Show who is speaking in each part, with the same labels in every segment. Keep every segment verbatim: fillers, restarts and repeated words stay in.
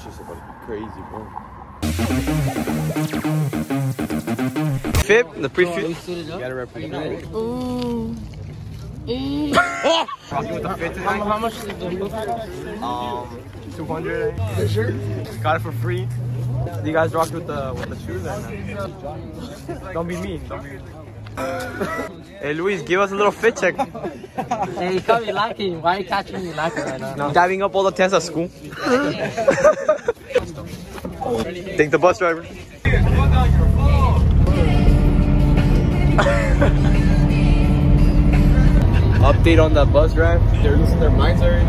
Speaker 1: shit's about to be crazy, bro. Fit the pre-fit. You gotta represent it.
Speaker 2: Ooh.
Speaker 1: Rocking with the fit tonight.
Speaker 2: How, how much is the book?
Speaker 1: Um, two hundred. The shirt. Got it for free. Do you guys rock with the with the shoes? Or not? Don't be mean. Don't be mean. Hey Luis, give us a little fit check.
Speaker 2: Hey, you can't be lacking. Why are you catching me lacking right now?
Speaker 1: No. Diving up all the tents at school. Take the bus driver. Update on that bus drive. They're losing their minds already.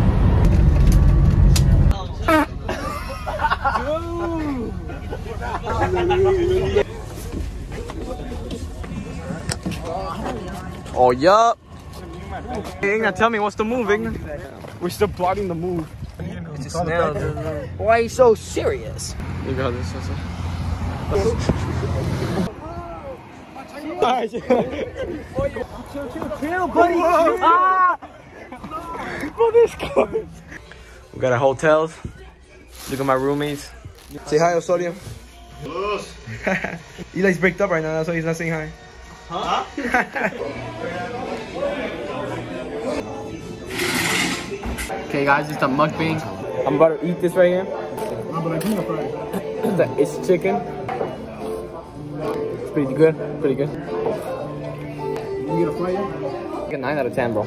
Speaker 1: Oh, yup. Hey, Igna, tell me, what's the move, Igna? We're still plotting the move.
Speaker 2: It's a snail. Why are you so serious?
Speaker 1: You got this, that's it.
Speaker 2: Chill, chill, chill, buddy. Ah!
Speaker 1: Bro, this car. We got our hotels. Look at my roommates. Say hi, Osorio. Eli's breaked up right now, that's why he's not saying hi. Huh?
Speaker 2: Okay, guys, it's the mukbang.
Speaker 1: I'm about to eat this right here. It's chicken. It's pretty good. Pretty good. You get a fry yet? Like a nine out of ten, bro.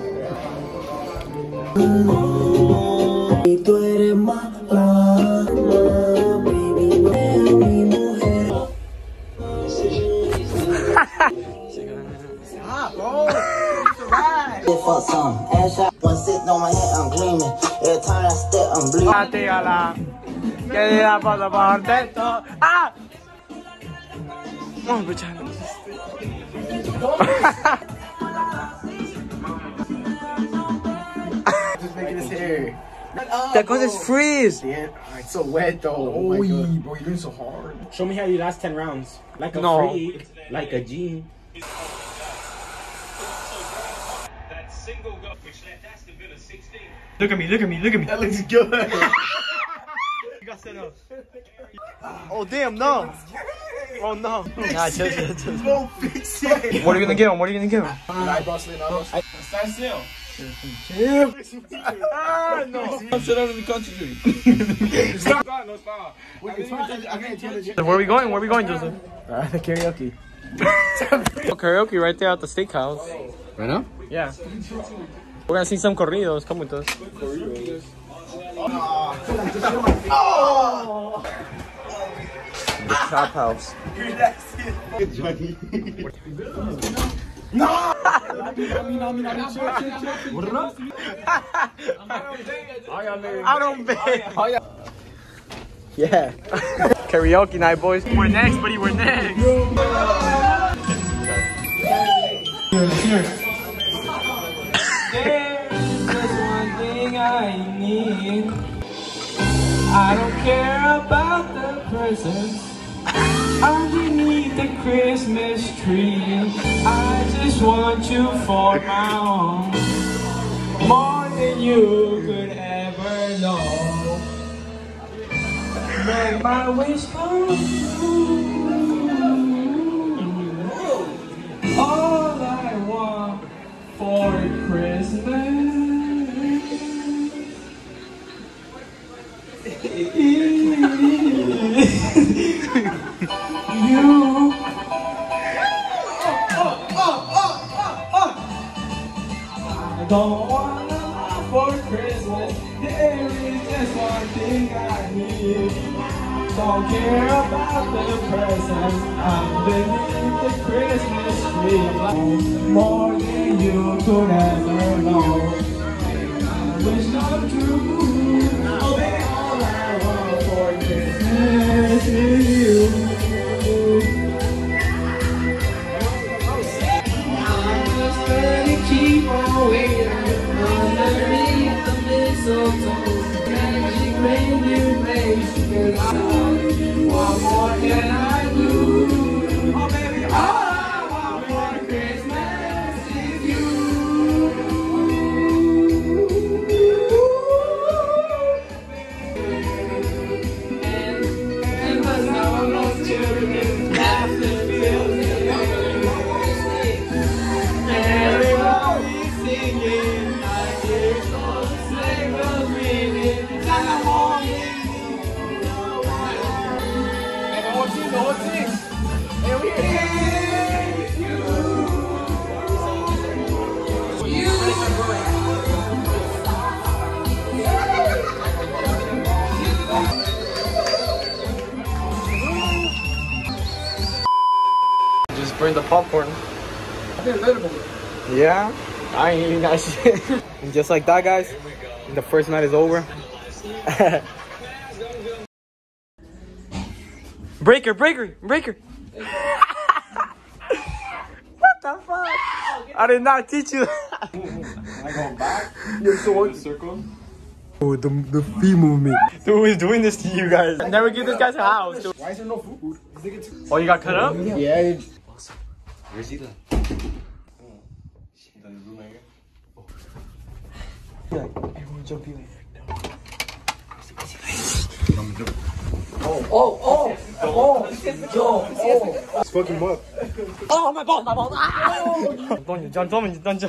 Speaker 3: For some ass shot, one sitting on my head, I'm gleaming. Every time I step, I'm bleeding.
Speaker 1: Ah! Oh,
Speaker 4: Just making his hair.
Speaker 1: That cause it's freeze.
Speaker 4: Yeah, it's so wet though. Oh, my God. Bro, you're doing so hard.
Speaker 5: Show me how you last ten rounds. Like a
Speaker 1: No.
Speaker 5: freak, like a G.
Speaker 1: Look at me, look at me, look at me.
Speaker 4: That looks good.
Speaker 1: Oh, damn, no. Oh, no. Nah, chill, chill, chill.
Speaker 4: Go fix it.
Speaker 1: What are you gonna give him? What are you gonna give him?
Speaker 4: Eyebrow slit, eyebrow slit.
Speaker 5: Stand still.
Speaker 4: Ah, no.
Speaker 1: Sit down and concentrate.
Speaker 5: Stop. No, stop.
Speaker 4: Wait, it's fine. I can't tell it.
Speaker 1: Where are we going? Where are we going, Joseph?
Speaker 4: Uh, the karaoke.
Speaker 1: Oh, karaoke right there at the steakhouse.
Speaker 4: Right now?
Speaker 1: Yeah. We're gonna sing some corridos. Come with us.
Speaker 4: Oh!
Speaker 1: The Chop House.
Speaker 4: No!
Speaker 1: I don't bet. Yeah. Karaoke night, boys. We're next, buddy. We're next.
Speaker 2: There's just one thing I need. I don't care about the presents underneath the Christmas tree. I just want you for my own, more than you could ever know. Make my wish come true. All I want for Christmas you. I don't want a lot for Christmas. There is just one thing I need. Don't care about the presents underneath the Christmas tree. More than you could ever know. I wish come true. Oh, baby, all I want for Christmas is you. I'm just gonna keep on waiting underneath the mistletoe. Magic reindeer place, 'cause I what more can I do? Oh, baby, all I want for Christmas is you.
Speaker 1: Bring the popcorn.
Speaker 4: I didn't let him.
Speaker 1: Yeah, I ain't eating that shit. And just like that, guys, the first night is over. Breaker, breaker, breaker. What the fuck? I did not teach you.
Speaker 4: I go back. You're so in the circle.
Speaker 1: Oh, the, the feet movement. Dude, who is doing this to you guys? Never give this guy a house. Dude.
Speaker 4: Why is there no food?
Speaker 1: Oh, you got cut up?
Speaker 4: Yeah.
Speaker 1: Where's he? Everyone jump in.
Speaker 2: Oh, oh, oh, yo, oh.
Speaker 4: Let's fuck him up.
Speaker 2: Oh, my balls, my balls. Ah!
Speaker 1: Don't you jump, don't you, don't you.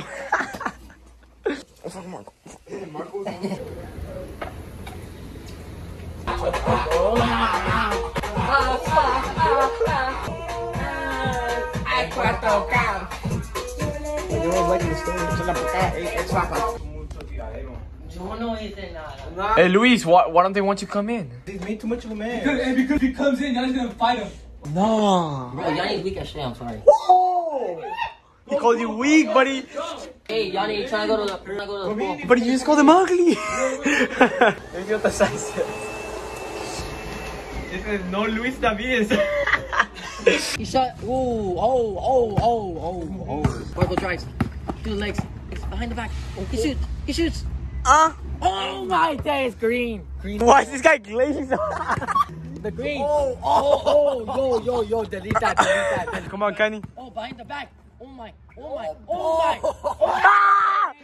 Speaker 1: Hey Luis, why, why don't they want you to come in?
Speaker 4: He's made too much of a man.
Speaker 2: Because, and because he comes in, y'all just gonna fight him.
Speaker 1: No.
Speaker 6: Bro, Yanni's weak as shit, I'm sorry.
Speaker 1: He called you weak, buddy.
Speaker 6: Hey, Yanni, you trying to go to the, trying to go to the pool?
Speaker 1: But you just called him ugly. Maybe what the size is. This is no Luis Davies.
Speaker 6: He shot. Ooh, oh, oh, oh, oh, oh. Marco drives. To the legs. Behind the back. He shoots. He shoots.
Speaker 1: Uh,
Speaker 6: Oh my days, green. Green.
Speaker 1: why is this guy glazing?
Speaker 6: The green. Oh, oh, oh, yo, yo, yo. Delete that, delete that. Delete.
Speaker 1: Come on, Kenny.
Speaker 6: Oh, behind the back. Oh my, oh my, oh my. Oh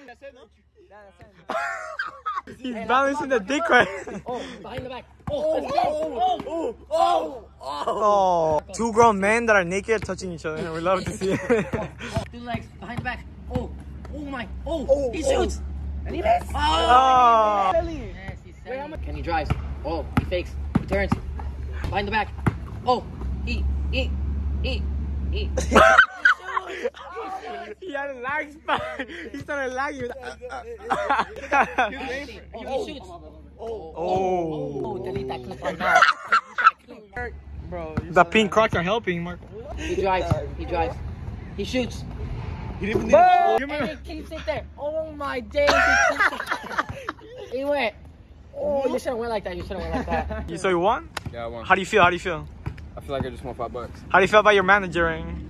Speaker 1: He's balancing the dick right.
Speaker 6: Oh, behind the back. Oh, let's go. Oh, oh, oh,
Speaker 1: Oh,
Speaker 6: oh.
Speaker 1: two grown men that are naked touching each other. And we love to see it.
Speaker 6: Two legs, behind the back. Oh, oh my, oh, he shoots. And he missed.
Speaker 1: Oh.
Speaker 6: Yes, he's selling. Kenny drives. Oh, he fakes. He turns. Behind the back. Oh, he, he, he, he.
Speaker 1: He had a lag spot. He started lagging.
Speaker 6: Oh, he shoots. Oh,
Speaker 1: Oh.
Speaker 6: oh, delete that clip right now.
Speaker 1: Bro, the pink Crocs are helping, Mark.
Speaker 6: He drives. He drives. He shoots.
Speaker 1: He didn't
Speaker 6: And he keeps it there. Oh my days. He keeps it there. He went. Oh, you shouldn't went like that. You shouldn't went like that.
Speaker 1: You so you won?
Speaker 4: Yeah, I won.
Speaker 1: How do you feel? How do you feel?
Speaker 4: I feel like I just won five bucks.
Speaker 1: How do you feel about your managering?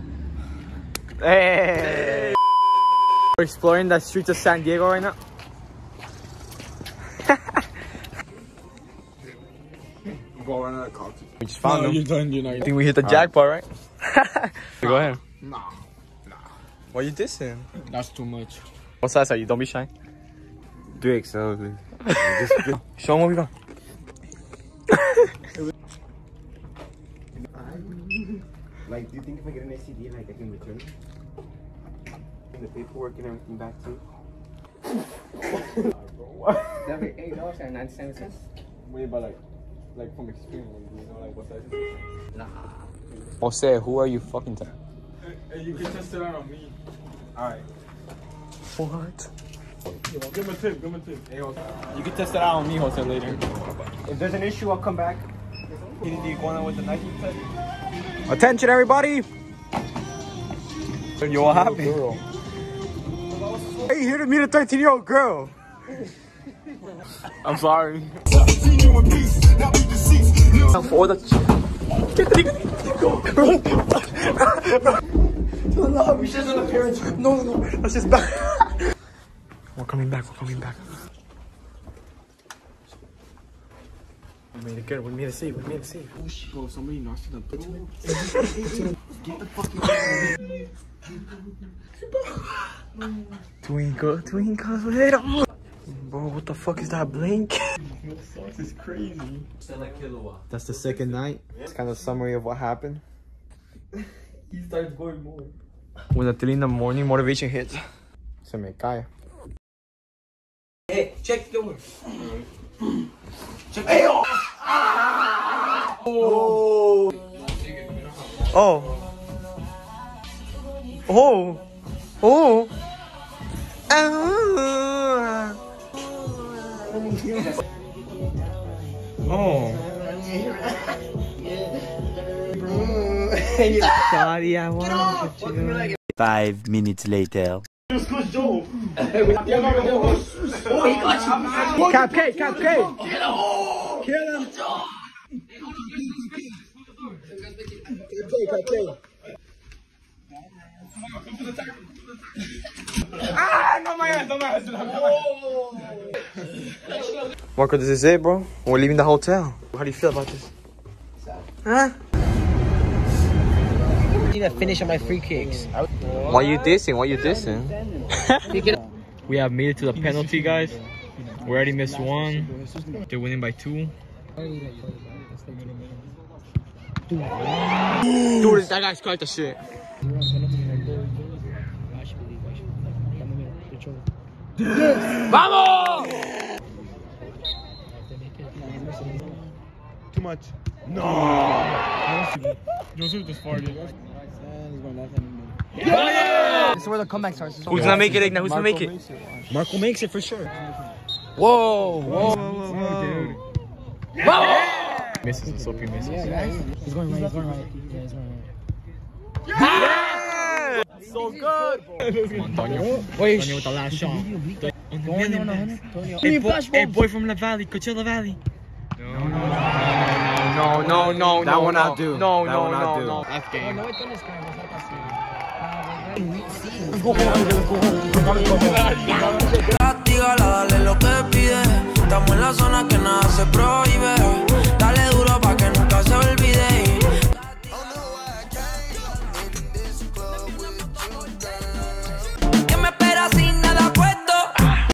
Speaker 1: Hey. We're exploring the streets of San Diego right now.
Speaker 4: Go around that cops.
Speaker 1: We just found
Speaker 4: No,
Speaker 1: them.
Speaker 4: you're done. You're not.
Speaker 1: I think we hit the jackpot, right? Go ahead.
Speaker 4: Nah, nah.
Speaker 1: Why you dissing?
Speaker 4: That's too much.
Speaker 1: What size are you? Don't be shy.
Speaker 4: three X L, please.
Speaker 1: Show them what we got.
Speaker 7: Like, do you think if I get an S T D, like, I can return it? And the paperwork and everything back too? That'd be eight dollars and ninety-seven cents.
Speaker 4: Wait, but like, like from experience, do you know like what size?
Speaker 7: Nah.
Speaker 1: Jose, who are you fucking to?
Speaker 4: Hey, you can test it out on me.
Speaker 7: Alright.
Speaker 1: What?
Speaker 4: Give him a tip. Give him a tip. Hey, Jose.
Speaker 1: You can test it out on me, Jose, later.
Speaker 7: If there's an issue, I'll come back.
Speaker 1: Hitting the iguana with the Nike tag. Attention, everybody! Yo, what happened? Hey, you here to meet a thirteen-year-old girl. I'm sorry. For the no, we should have parents. No, no, no. Let's just back. We're coming back. We're coming back. We made it good. We made it safe. We made it safe.
Speaker 4: Oh shit! Bro, somebody knocked it up.
Speaker 7: Get the fucking
Speaker 1: Twinkle, twinkle, little. Bro, what the fuck is that blink? This is crazy. That's the second night. It's kind of a summary of what happened.
Speaker 4: He starts going more.
Speaker 1: When the three in the morning motivation hits, se me cae.
Speaker 7: Hey, check the door. Check
Speaker 1: Hey, oh. Oh. Oh. Oh. Oh. Oh. Sorry, I want you.
Speaker 8: Five minutes later.
Speaker 1: Cupcake, cupcake. Kill him.
Speaker 5: Ah, no my ass, no my ass.
Speaker 1: Marco, this is it, bro. We're leaving the hotel. How do you feel about this? Huh?
Speaker 6: I need to finish on my free kicks.
Speaker 1: Why you dissing? Why you dissing? We have made it to the penalty, guys. We already missed one. They're winning by two. Dude, that guy's quite the shit. Vamos!
Speaker 4: Too much.
Speaker 5: Joseph just farted.
Speaker 6: This is where the comeback starts.
Speaker 1: Who's gonna make it, Igna? Who's gonna make it?
Speaker 5: Marco makes it for sure.
Speaker 1: Whoa! Whoa! Whoa!
Speaker 5: Misses, Sophie misses.
Speaker 6: He's going right, he's going right. Yeah, he's going right.
Speaker 1: Yeah! So good!
Speaker 5: Antonio.
Speaker 6: Wait,
Speaker 5: Antonio with the last shot.
Speaker 6: Hey,
Speaker 5: boy, hey, boy from La Valley, Coachella Valley.
Speaker 1: No, no, no,
Speaker 7: That
Speaker 1: no,
Speaker 7: one
Speaker 1: no.
Speaker 7: I'll do.
Speaker 1: No,
Speaker 7: That
Speaker 1: no,
Speaker 7: one I'll
Speaker 1: no,
Speaker 7: do.
Speaker 1: no.
Speaker 5: F game.
Speaker 6: Let's go home.